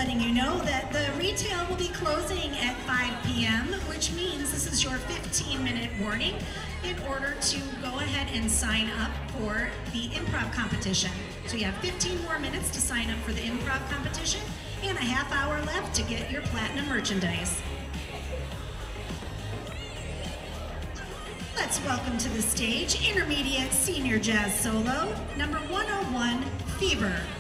letting you know that the retail will be closing at 5 p.m., which means this is your 15-minute warning in order to go ahead and sign up for the improv competition. So you have 15 more minutes to sign up for the improv competition and a half hour left to get your platinum merchandise. Let's welcome to the stage intermediate senior jazz solo, number 101, Fever.